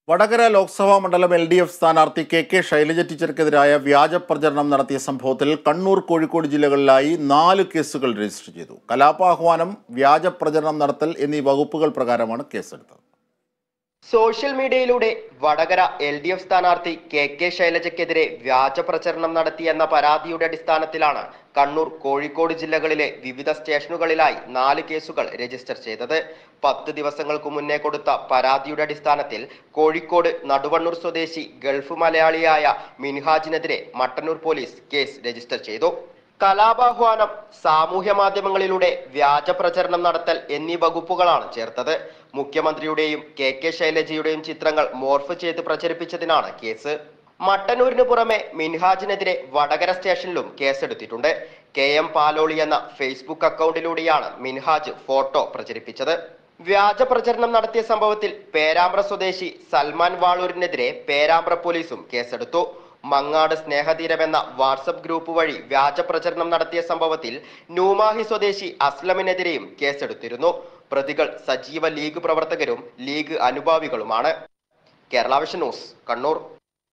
വടകര ലോക്സഭാ മണ്ഡലം LDF സ്ഥാനാർത്ഥി K Shailaja ടീച്ചർക്കെതിരായ വ്യാജ പ്രചരണം നടത്തിയ സംഭവത്തിൽ കണ്ണൂർ, കോഴിക്കോട് ജില്ലകളിലായി 4 കേസുകൾ രജിസ്റ്റർ ചെയ്തു. കലാപാഹ്വാനം, വ്യാജ പ്രചരണം നടത്തൽ എന്നീ വകുപ്പുകൾ പ്രകാരമാണ് കേസെടുത്തത്. സോഷ്യൽ മീഡിയയിലൂടെ വടകര LDF സ്ഥാനാർത്ഥി കെ ശൈലജയ്ക്കെതിരെ വ്യാജ പ്രചരണം നടത്തിയെന്ന പരാതിയുടെ അടിസ്ഥാനത്തിലാണ് കണ്ണൂർ, കോഴിക്കോട് ജില്ലകളിലെ വിവിധ സ്റ്റേഷനുകളിലായി 4 കേസുകൾ രജിസ്റ്റർ ചെയ്തത്. 10 ദിവസങ്ങൾക്ക് മുന്നേ കൊടുത്ത പരാതിയുടെ അടിസ്ഥാനത്തിൽ കോഴിക്കോട് നടുവണ്ണൂർ സ്വദേശി ഗൾഫ് മലയാളിയായ മിൻഹാജിനെതിരെ മട്ടന്നൂർ പോലീസ് കേസ് രജിസ്റ്റർ ചെയ്തു. കലാപാഹ്വാനം, സാമൂഹ്യ മാധ്യമങ്ങളിലൂടെ വ്യാജ പ്രചരണം നടത്തൽ എന്നീ വകുപ്പുകളാണ് ചേർത്തത്. മുഖ്യമന്ത്രിയുടെയും കെ ശൈലജയുടെയും ചിത്രങ്ങൾ മോർഫ് ചെയ്ത് പ്രചരിപ്പിച്ചതിനാണ് കേസ്. മട്ടന്നൂരിന് പുറമെ മിൻഹാജിനെതിരെ വടകര സ്റ്റേഷനിലും കേസെടുത്തിട്ടുണ്ട്. KM പാലോളി എന്ന ഫേസ്ബുക്ക് അക്കൗണ്ടിലൂടെയാണ് മിൻഹാജ് ഫോട്ടോ പ്രചരിപ്പിച്ചത്. വ്യാജ പ്രചരണം നടത്തിയ സംഭവത്തിൽ പേരാമ്പ്ര സ്വദേശി സൽമാൻ വാളൂരിനെതിരെ പേരാമ്പ്ര പോലീസും കേസെടുത്തു. മങ്ങാട് സ്നേഹതീരം എന്ന വാട്സപ്പ് ഗ്രൂപ്പ് വഴി വ്യാജ പ്രചരണം നടത്തിയ സംഭവത്തിൽ ന്യൂമാഹി സ്വദേശി അസ്ലമിനെതിരെയും കേസെടുത്തിരുന്നു. പ്രതികൾ സജീവ ലീഗ് പ്രവർത്തകരും ലീഗ് അനുഭാവികളുമാണ്. Kerala Vision News, Kannur.